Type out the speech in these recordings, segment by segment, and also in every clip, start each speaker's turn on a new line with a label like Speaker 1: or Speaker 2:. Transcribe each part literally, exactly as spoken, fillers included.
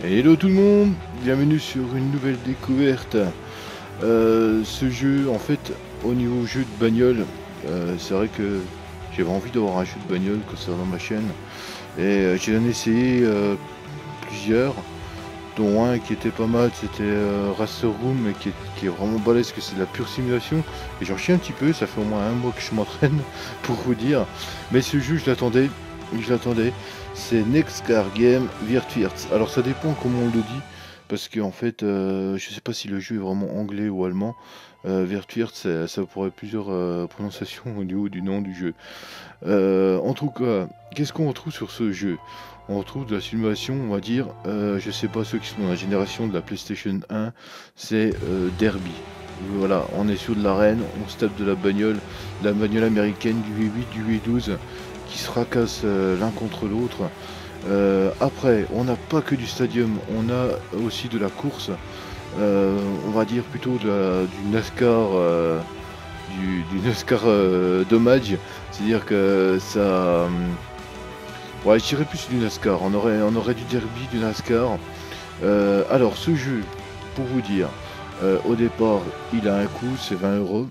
Speaker 1: Hello tout le monde, bienvenue sur une nouvelle découverte. Euh, ce jeu, en fait, au niveau jeu de bagnole, euh, c'est vrai que j'avais envie d'avoir un jeu de bagnole concernant ma chaîne. Et euh, j'ai essayé euh, plusieurs, dont un qui était pas mal, c'était euh, Racer Room, mais qui est, qui est vraiment balèze, que c'est de la pure simulation. Et j'en chie un petit peu, ça fait au moins un mois que je m'entraîne, pour vous dire. Mais ce jeu, je l'attendais, je l'attendais. C'est Next Car Game Wirtwirts. Alors ça dépend comment on le dit, parce qu'en fait, euh, je sais pas si le jeu est vraiment anglais ou allemand. Euh, Wirtwirts, ça, ça pourrait être plusieurs euh, prononciations au niveau du nom du jeu. Euh, en tout cas, qu'est-ce qu'on retrouve sur ce jeu? On retrouve de la simulation, on va dire, euh, je sais pas, ceux qui sont dans la génération de la PlayStation un, c'est euh, Derby. Voilà, on est sur de l'arène, on se tape de la bagnole, la bagnole américaine, du V huit, du V douze, qui se fracassent euh, l'un contre l'autre. Euh, après, on n'a pas que du stadium, on a aussi de la course, euh, on va dire plutôt de la, du NASCAR, euh, du, du NASCAR euh, dommage, c'est-à-dire que ça... Ouais, je dirais plus du NASCAR, on aurait, on aurait du derby, du NASCAR. Euh, alors, ce jeu, pour vous dire, euh, au départ, il a un coût, c'est vingt euros.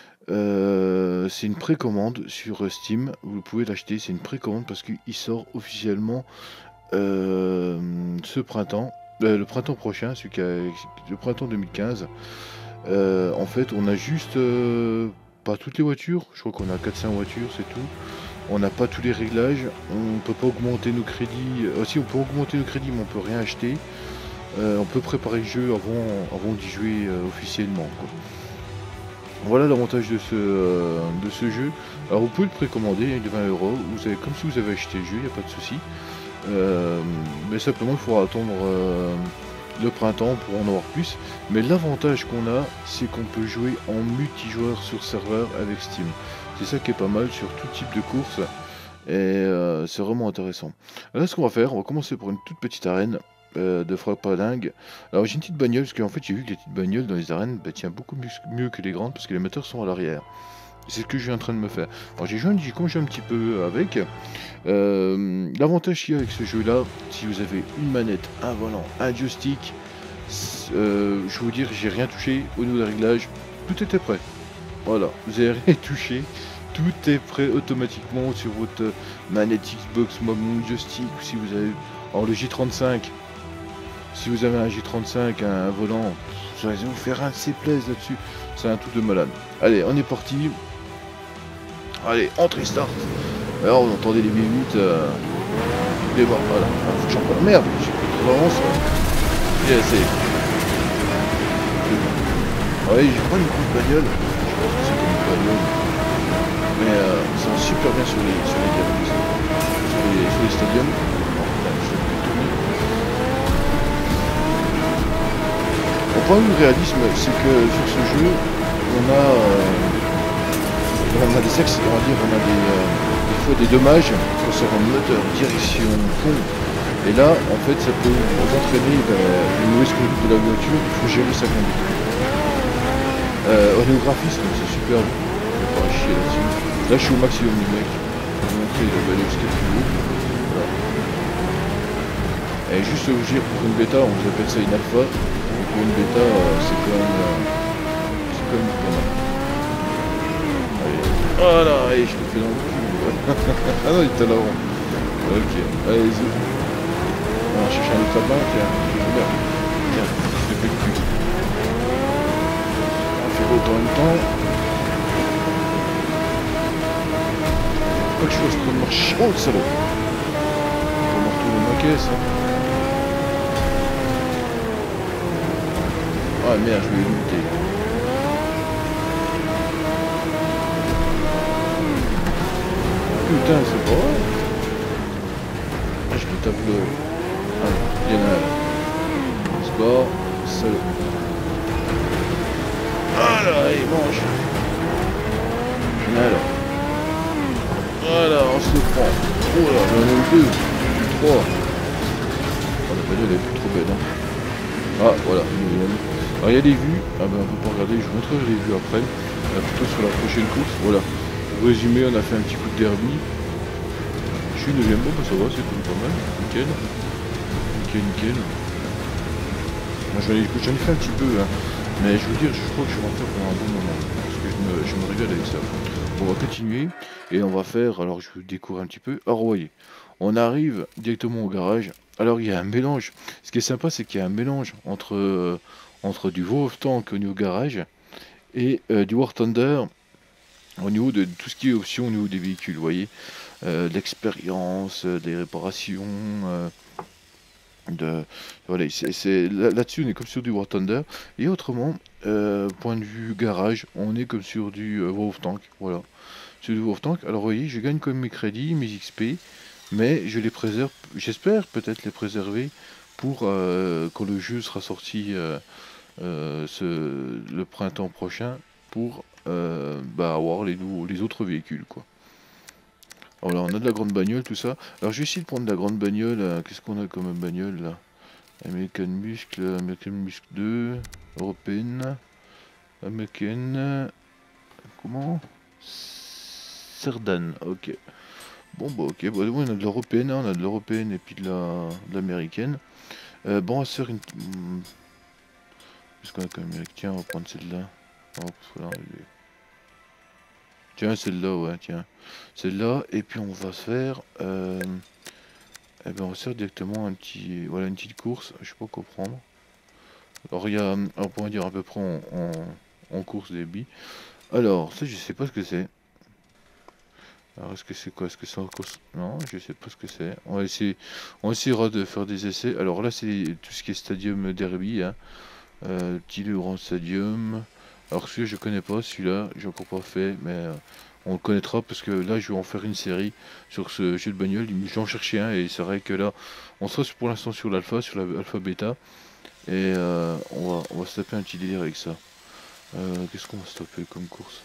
Speaker 1: Euh, c'est une précommande sur Steam, vous pouvez l'acheter, c'est une précommande parce qu'il sort officiellement euh, ce printemps, euh, le printemps prochain, celui qui a, le printemps deux mille quinze. Euh, en fait, on a juste, euh, pas toutes les voitures, je crois qu'on a quatre cinq voitures, c'est tout. On n'a pas tous les réglages, on peut pas augmenter nos crédits, aussi euh, on peut augmenter nos crédits mais on peut rien acheter. Euh, on peut préparer le jeu avant, avant d'y jouer euh, officiellement, quoi. Voilà l'avantage de ce, euh, de ce jeu. Alors vous pouvez le précommander, il est de vingt euros, vous avez comme si vous avez acheté le jeu, il n'y a pas de souci. Euh, mais simplement il faudra attendre euh, le printemps pour en avoir plus. Mais l'avantage qu'on a, c'est qu'on peut jouer en multijoueur sur serveur avec Steam. C'est ça qui est pas mal sur tout type de course. Et euh, c'est vraiment intéressant. Là ce qu'on va faire, on va commencer pour une toute petite arène. Euh, de frappe à dingue. Alors j'ai une petite bagnole, parce qu'en fait j'ai vu que les petites bagnoles dans les arènes bah, tiennent beaucoup mieux, mieux que les grandes, parce que les moteurs sont à l'arrière. C'est ce que je suis en train de me faire. Alors j'ai joué un Digicom, j'ai un petit peu avec. Euh, L'avantage qu'il y a avec ce jeu là, si vous avez une manette, un volant, un joystick, euh, je vais vous dire, j'ai rien touché au niveau des réglages, tout était prêt. Voilà, vous avez rien touché. Tout est prêt automatiquement sur votre manette Xbox, mon joystick, ou si vous avez... Alors le J trente-cinq, si vous avez un J trente-cinq, un volant, vous allez vous faire un C-Place là-dessus. C'est un truc de malade. Allez, on est parti. Allez, entrée start. Alors, vous entendez les V huit. Euh... Les voir, voilà. Ah, faut que j'en parle. Merde, j'ai pris trop d'avance. Yeah, c'est... Ouais, j'ai pas une grosse bagnole. Je pense que c'est comme une bagnole. Mais euh, ça va super bien sur les, sur les derbies, sur les, sur les stadiums. Le problème du réalisme, c'est que sur ce jeu, on a, euh, on a des axes, on va dire, on a des, euh, des fois des dommages concernant le moteur, direction, fond. Et là, en fait, ça peut vous entraîner bah, une mauvaise conduite de la voiture, il faut gérer sa conduite. Euh, au niveau graphisme, c'est super beau, on va pas chier là-dessus. Là, je suis au maximum du mec, je vais vous montrer, il va aller jusqu'à plus haut. Voilà. Et juste vous dire, pour une bêta, on vous appelle ça une alpha. Pour une bêta, euh, c'est quand même euh, c'est quand même pas mal. Allez, voilà, allez, je te fais dans le cul. Ah non, il était là-haut. Ok, allez-y. On va chercher un autre lapin, tiens, regarde. Tiens, je te fais le cul. On va faire autant en même temps. Faut pas que je fasse trop de marche. Oh, le salaud. On va retourner ma caisse, hein. Ah merde, je vais monter. Putain, c'est pas vrai. Ah, je me tape le... Allez, il y en a là. Sport, salaud. Voilà, allez, mange. Il y en a là. Voilà, on se le prend. Oh là, j'en ai eu deux. Trois. Oh, la bagnole elle est plus trop belle, hein. Ah, voilà, une deuxième. Alors il y a des vues, ah ben on peut pas regarder, je vous montrerai les vues après, là, plutôt sur la prochaine course, voilà. Pour résumer, on a fait un petit coup de derby. Je suis neuvième, bon bah ça va, c'est tout pas mal, nickel. Nickel, nickel. Moi j'en ai, j'en ai fait un petit peu, hein. Mais je veux dire, je crois que je vais en faire pendant un bon moment. Parce que je me, je me régale avec ça. On va continuer et on va faire, alors je découvre un petit peu. Alors voyez, on arrive directement au garage. Alors il y a un mélange. Ce qui est sympa, c'est qu'il y a un mélange entre, euh, entre du War of Tank au niveau garage et euh, du War Thunder au niveau de tout ce qui est option au niveau des véhicules, vous voyez. Euh, de l'expérience, euh, des réparations, euh, de voilà, c'est c'est- là- là-dessus on est comme sur du War Thunder. Et autrement, euh, point de vue garage, on est comme sur du euh, War of Tank, voilà. Sur du War of Tank, alors vous voyez, je gagne quand même mes crédits, mes X P, mais je les préserve, j'espère peut-être les préserver pour euh, quand le jeu sera sorti euh, euh, ce, le printemps prochain, pour euh, bah, avoir les, nouveaux- les autres véhicules, quoi. Voilà, on a de la grande bagnole, tout ça. Alors je vais essayer de prendre de la grande bagnole. euh, Qu'est-ce qu'on a comme bagnole là? American Muscle, American Muscle deux, européenne, American, euh, comment? Cerdan, ok. Bon bah ok, bah, ouais, on a de l'européenne, hein, on a de l'européenne et puis de la de l'américaine. Euh, bon, on va se faire une... hmm, qu'est-ce qu'on a comme américain? Tiens, on va prendre celle-là. Oh, parce que là, elle est- tiens, celle-là, ouais, tiens. Celle-là, et puis on va se faire... euh, eh ben on va se faire directement un petit... Voilà, une petite course, je sais pas quoi prendre. Alors il y a... On pourrait dire à peu près en, en, en course des billes. Alors, ça je sais pas ce que c'est. Alors est-ce que c'est quoi? Est-ce que c'est en course? Non, je sais pas ce que c'est. On va essayer... On essaiera de faire des essais. Alors là c'est tout ce qui est Stadium Derby, hein. Euh, petit Le Grand Stadium. Alors celui-là je connais pas, celui-là j'ai encore pas fait, mais euh, on le connaîtra parce que là je vais en faire une série sur ce jeu de bagnole. J'en cherchais un et c'est vrai que là on sera pour l'instant sur l'alpha, sur l'alpha bêta, et euh, on, va, on va se taper un petit délire avec ça. Euh, Qu'est-ce qu'on va se taper comme course?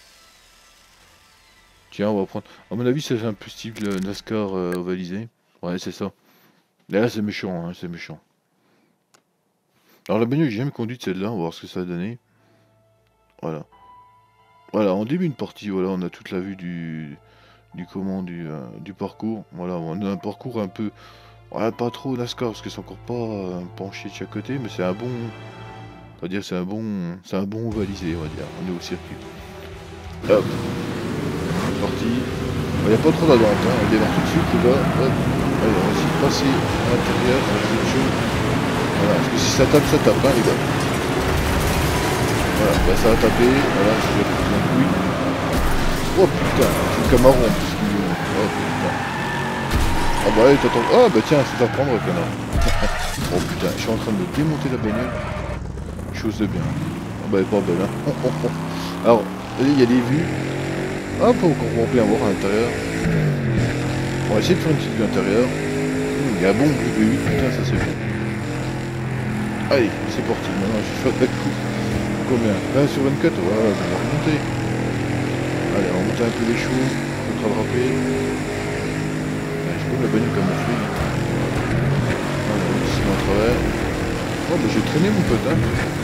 Speaker 1: Tiens, on va prendre. À mon avis, c'est un peu style le NASCAR euh, ovalisé. Ouais, c'est ça. Là, c'est méchant, hein, c'est méchant. Alors la bagnole, j'ai jamais conduite celle-là, on va voir ce que ça a donné. Voilà. Voilà, en début de partie, voilà, on a toute la vue du, du comment, du, euh, du parcours. Voilà, on a un parcours un peu, ouais, pas trop NASCAR parce que c'est encore pas euh, penché de chaque côté, mais c'est un bon, on va dire, c'est un bon, c'est un bon ovalisé, on va dire, on est au circuit. Hop, c'est parti. Il n'y a pas trop d'attente, hein, on démarre tout de suite, les gars. Hop. Allez, on va essayer de passer à l'intérieur, avec le jeu. Voilà, parce que si ça tape, ça tape, hein, les gars. Voilà, bah, ça va taper, voilà, c'est déjà foutu un couille. Oh putain, c'est le Camaro en plus qui joue. Oh putain. Ah bah ouais, t'attends. Ah bah tiens, c'est à prendre, connard. Oh putain, je suis en train de démonter la bagnole. Chose de bien. Ah bah elle est pas belle, hein. Alors, il y a des vues. Ah, pas encore on peut bien voir à l'intérieur. On va essayer de faire une petite vue intérieure. Mmh, il y a un bon bruit de huit, putain, ça c'est bon. Allez, c'est parti, maintenant je vais faire de la coupe. Combien? vingt sur vingt-quatre? Ouais, on va remonter. Allez, on va monter un peu les chevaux, on va te rattraper. Ouais, je trouve la bagnole camouflée. Voilà, on ici à travers. Oh, bah j'ai traîné mon pote, hein.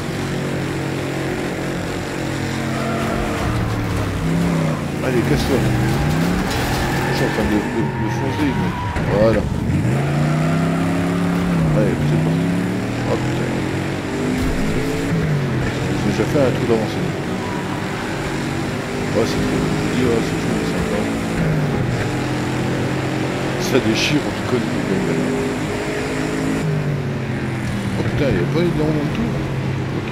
Speaker 1: Allez, casse-toi. Je suis en train de le foncer, mais... Voilà. Allez, c'est parti. Oh putain. J'ai déjà fait un trou d'avancée. Ouais, c'est trop. Je vous dis, ouais, c'est chaud, c'est sympa. Ça déchire, on te connaît, les gars. Oh putain, il n'y a pas énormément de tours. Ok.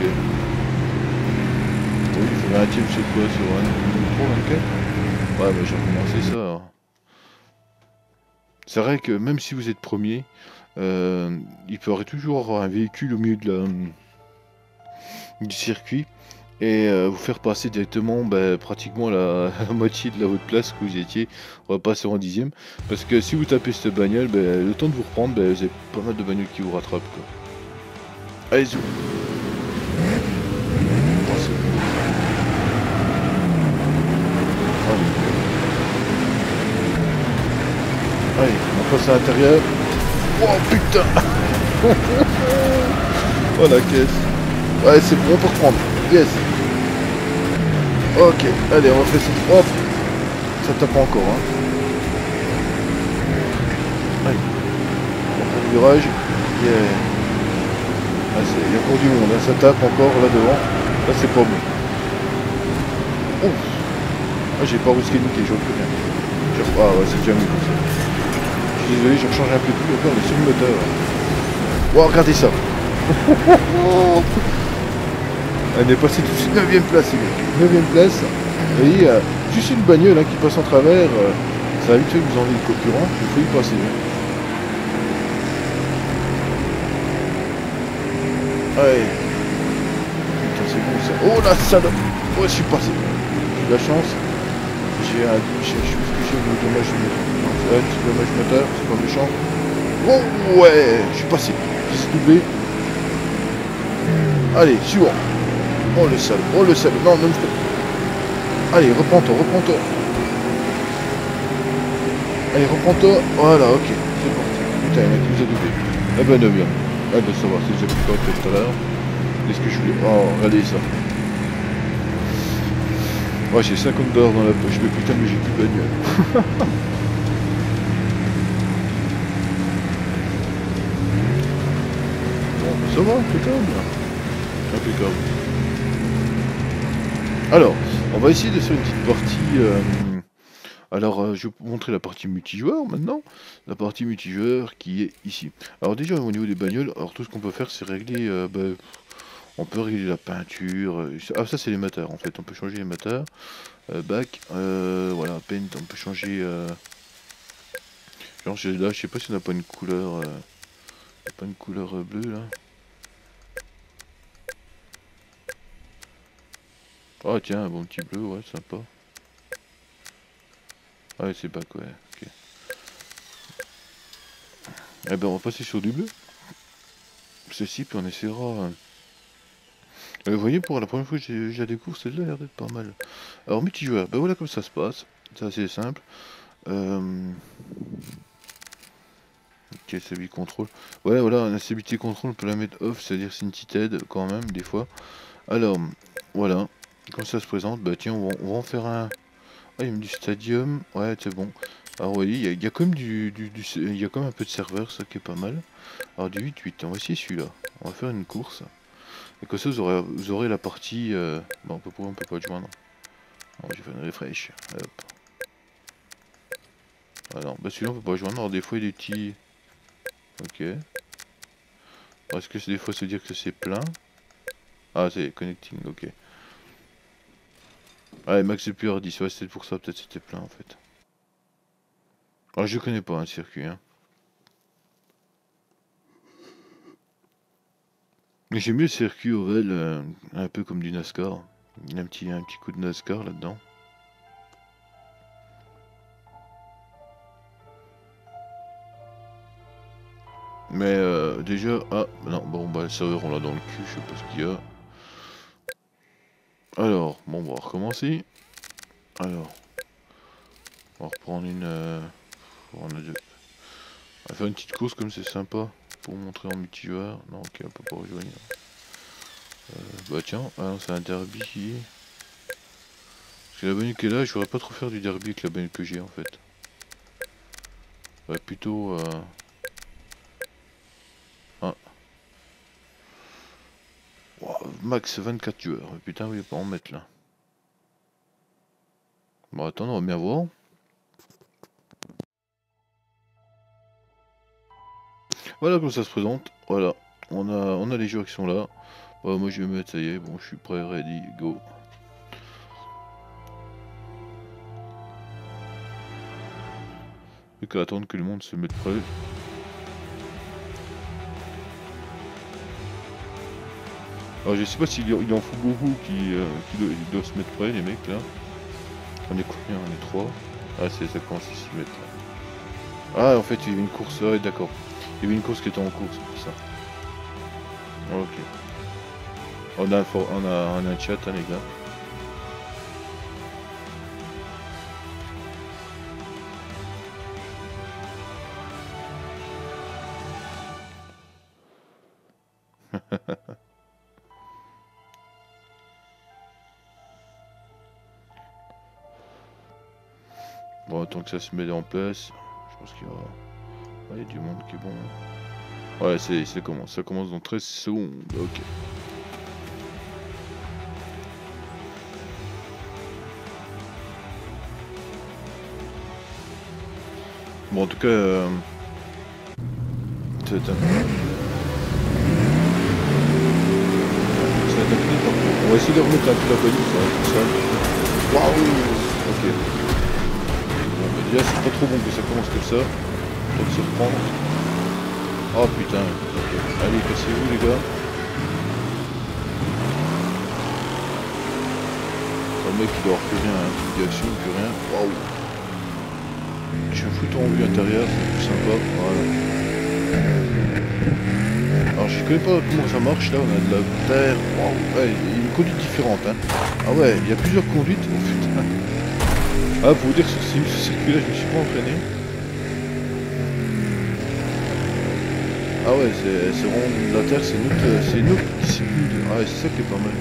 Speaker 1: Oui, il faudrait un team sur quoi? Sur un trois vingt-quatre? Ouais, bah j'ai recommencé ça. hein. C'est vrai que même si vous êtes premier, euh, il faudrait toujours avoir un véhicule au milieu de la, du circuit et euh, vous faire passer directement bah, pratiquement la, la moitié de la votre place que vous étiez. On va passer en dixième. Parce que si vous tapez cette bagnole, bah, le temps de vous reprendre, bah, vous avez pas mal de bagnoles qui vous rattrapent. Quoi. Allez, zou. Allez, on passe à l'intérieur. Oh putain. Oh la caisse. Ouais, c'est bon, on peut reprendre. Yes. Ok, allez, on va faire ça. Hop. Ça tape encore, hein. Allez. On prend le virage. Yeah. Ah, il y a encore du monde, hein. Ça tape encore là devant. Là c'est pas bon. Oh. Ah, j'ai pas risqué de niquer, je reconnais. Je... Ah ouais, c'est déjà mieux comme ça. Je suis désolé, j'ai rechangé un peu plus. Encore on est sur le moteur. Oh, regardez ça. On est passé tout de suite neuvième place, les gars. neuvième place. Vous voyez, euh, juste une bagnole hein, qui passe en travers. Euh, ça a vite fait que vous en avez le concurrent. Il faut y passer. Hein. Ouais. Putain, c'est bon ça. Oh la salope. Oh, je suis passé. J'ai de la chance. J'ai un. Je sais plus ce que j'ai de dommage moteur. Ouais, petit dommage moteur, c'est pas méchant. Oh ouais, je suis passé. J'ai doublé. Allez, suivant. Oh le salaud, oh le salaud. Non, non, non. Allez, reprends-toi, reprends-toi. Allez, reprends-toi. Voilà, ok. C'est parti. Putain, il y en a qui nous a doublé. Eh ben, de bien. Eh ben, ça va, c'est déjà plus correct que tout à l'heure. Qu'est-ce que je voulais. Oh, regardez ça. Ouais, j'ai cinquante dollars dans la poche, mais putain, mais j'ai plus de bagnole. Bon, ça va, impeccable. Impeccable. Alors, on va essayer de faire une petite partie. Euh... Alors, euh, je vais vous montrer la partie multijoueur maintenant. La partie multijoueur qui est ici. Alors, déjà, au niveau des bagnoles, alors tout ce qu'on peut faire, c'est régler. Euh, bah, on peut régler la peinture. Euh, ah, ça, c'est les moteurs en fait. On peut changer les moteurs. Euh, back, euh, voilà, paint, on peut changer. Euh... Genre, là, je sais pas si on n'a pas une couleur. Euh... Pas une couleur euh, bleue là. Oh tiens, un bon petit bleu, ouais, sympa. Ah ouais, c'est back, ouais, ok. Eh ben on va passer sur du bleu. Ceci, puis on essaiera. Euh, vous voyez, pour la première fois que je la découvre, celle-là a l'air d'être pas mal. Alors multijoueur, ben voilà comme ça se passe. C'est assez simple. Euh... Ok, stabilité contrôle. Ouais, voilà, la stabilité contrôle, on peut la mettre off, c'est-à-dire c'est une petite aide quand même, des fois. Alors, voilà. Quand ça se présente, bah tiens, on va, on va en faire un. Ah, il y a du stadium. Ouais, c'est bon. Alors, vous voyez, il y, a, il y a quand même du, du, du, il y a quand même un peu de serveur, ça qui est pas mal. Alors, du huit huit, on va essayer celui-là. On va faire une course. Et comme ça, vous aurez, vous aurez la partie. Euh... Bon, on peut, on peut pas joindre. Bon, je vais faire une refresh. Hop. Ah non, bah celui-là, on peut pas joindre. Alors, des fois, il y a des petits. Ok. Est-ce que des fois, se dire que c'est plein? Ah, c'est connecting, ok. Ah, max depuis R dix, ouais, c'était pour ça, peut-être c'était plein en fait. Alors, je connais pas un circuit, hein. Mais j'aime mieux le circuit Oval, euh, un peu comme du NASCAR. Il y a un petit, un petit coup de NASCAR là-dedans. Mais euh, déjà, ah non, bon bah le serveur on l'a dans le cul, je sais pas ce qu'il y a. Alors, bon on va recommencer. Alors, on va reprendre une... Euh, on, a deux. On va faire une petite course comme c'est sympa, pour montrer en multijoueur. Non ok, on peut pas rejoindre. Euh, bah tiens, ah c'est un derby. Parce que la bagnole qui est là, je voudrais pas trop faire du derby avec la bagnole que j'ai en fait. Ouais, plutôt... Euh... Ah. Wow, max vingt-quatre joueurs. Putain, oui, pas en mettre là. Bon, attends, on va bien voir. Voilà comme ça se présente. Voilà. On a, on a les joueurs qui sont là. Ouais, moi je vais me mettre, ça y est. Bon, je suis prêt, ready, go. Plus qu'à attendre que le monde se mette prêt. Alors, je sais pas s'il il en faut beaucoup qui, euh, qui doivent, ils doivent se mettre prêt, les mecs là. On est combien? On est trois. Ah, c'est ça commence à s'y mettre là. Ah, en fait, il y avait une course. Ouais, d'accord. Il y avait une course qui était en cours, c'est pour ça. Ok. On a, on a, on a un chat, hein, les gars. Bon, tant que ça se met en place, je pense qu'il y aura... Ouais, il y a du monde qui est bon. Ouais, c'est ça commence. Ça commence dans treize secondes. Ok. Bon, en tout cas, euh... ça va être un... ça va être un peu parcours. On va essayer de remettre un peu la police, ça va être ça. Waouh. Ok. Bon, bah déjà, c'est pas trop bon que ça commence comme ça. Peut-être se reprendre. Oh putain. Ok. Allez, cassez-vous les gars. Le mec il doit avoir plus rien, hein. Plus d'action, plus rien. Waouh. Je suis un foutu en vue intérieure, c'est plus sympa. Voilà. Alors je connais pas comment ça marche là, on a de la terre. Waouh. Ouais, il y a une conduite différente, hein. Ah ouais, il y a plusieurs conduites. Oh putain. Ah, pour vous dire que sur ce circuit là, je me suis pas entraîné. Ah ouais, c'est vraiment la terre, c'est notre, c'est notre discipline. Ah ouais, c'est ça qui est pas mal.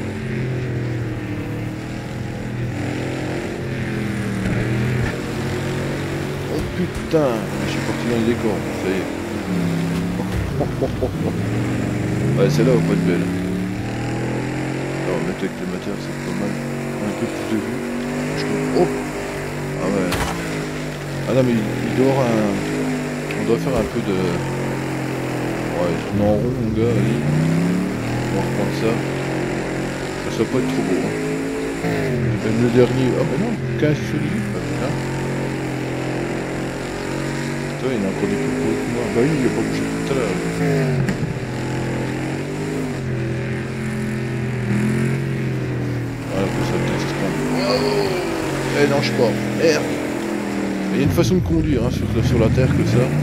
Speaker 1: Oh putain, je suis parti dans le décor, ça y est. Ouais, celle-là va pas être belle. Alors, mettre avec le matin, c'est pas mal. Un peu plus de vue. Je... Oh. Ah ouais. Ah non, mais il, il doit avoir un... On doit faire un peu de... Ouais, tourne en rond, mon gars, allez. On va reprendre ça. Ça va pas être trop beau, hein. Même le dernier... Ah bah non, quinze sur dix-huit, bah putain. Putain, il y en a encore des plus gros que moi. Bah oui, il a pas bougé tout à l'heure. Voilà, pour ça, peut-être se prendre. Wow. Eh non, je sais pas. Merde. Il y a une façon de conduire, hein, sur, sur la terre que ça.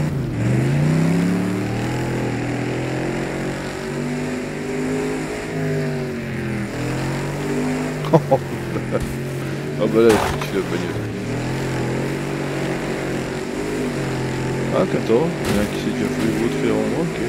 Speaker 1: Ah bah là, il faut que tu la bagnole. Ah, quatorze. Il y en a qui s'est déjà fait vautrer en moi, ok.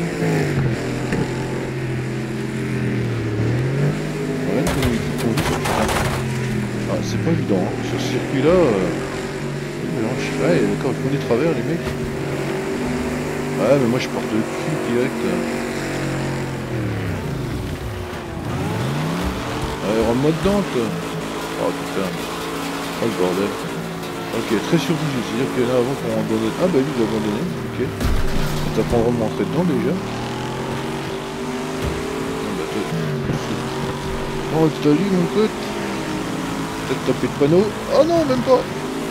Speaker 1: Ouais, comment il faut conduire sur putain. Ah, c'est pas évident, hein. Sur ce circuit-là... Euh... Ouais, d'accord, ils font des travers, les mecs. Ouais, mais moi je pars de cul direct. Ouais, rentre-moi dedans, toi. Oh putain. Oh le bordel. Ok, très surbougé, c'est-à-dire qu'il y en a avant qu'on abandonne. Ah bah lui il a abandonné, ok. Ça t'apprendra de m'entrer dedans déjà. Oh salut mon pote. Peut-être taper de panneau. Oh non, même pas.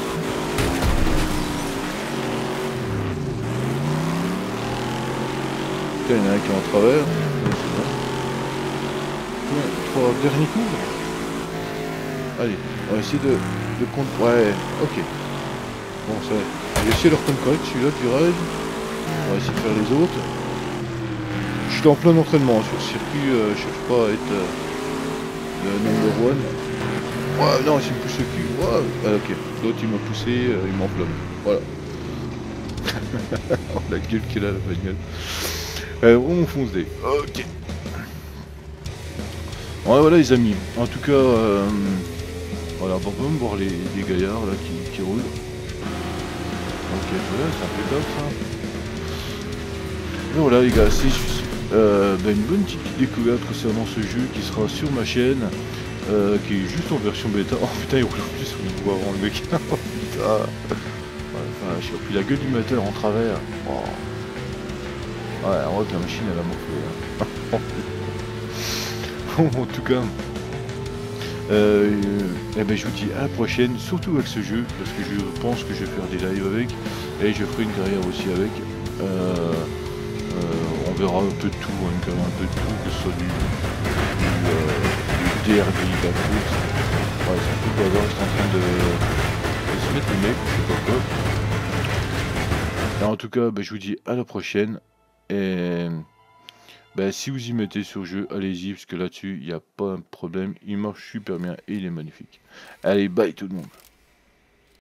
Speaker 1: Putain, il y en a un qui est en travers. Ouais, c'est bon. Ouais, trois derniers coups. Allez, on va essayer de, de compte. Ouais, ok. Bon, ça va. J'ai essayé de le reprendre correct, celui-là, du ride. On va essayer de faire les autres. Je suis en plein entraînement sur le circuit, euh, je cherche pas à être euh, le number one. Ouais, non, il me pousse le cul. Ouais, ah, ok. L'autre, il m'a poussé, euh, il m'enflamme. Voilà. Oh, la gueule qu'il a, la bagnole. Euh, on fonce des. Ok. Ouais, voilà, les amis. En tout cas, euh, voilà, on peut même voir les, les gaillards là qui, qui roulent. Ok, voilà, c'est impeccable ça. Et voilà, les gars, c'est juste euh, bah, une bonne petite découverte concernant ce jeu qui sera sur ma chaîne, euh, qui est juste en version bêta. Oh putain, il roule en plus, on le voit avant le mec. Oh putain. Ouais, enfin, j'ai pris la gueule du moteur en travers. Oh. Ouais, on voit que la machine elle a morflé. Hein. En tout cas, euh, euh, eh ben, je vous dis à la prochaine, surtout avec ce jeu, parce que je pense que je vais faire des lives avec, et je ferai une carrière aussi avec. Euh, euh, on verra un peu de tout, hein, une carrière un peu de tout, que ce soit du, du, euh, du D R B, de la course. Ouais, c'est un peu le bazar, c'est en train de, de se mettre le mec, je sais pas quoi. Et en tout cas, ben, je vous dis à la prochaine. Et bah, si vous y mettez sur jeu, allez-y, parce que là-dessus, il n'y a pas un problème. Il marche super bien et il est magnifique. Allez, bye tout le monde.